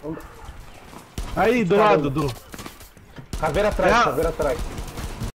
Aí, do lado, do. Caveira atrás, caveira atrás.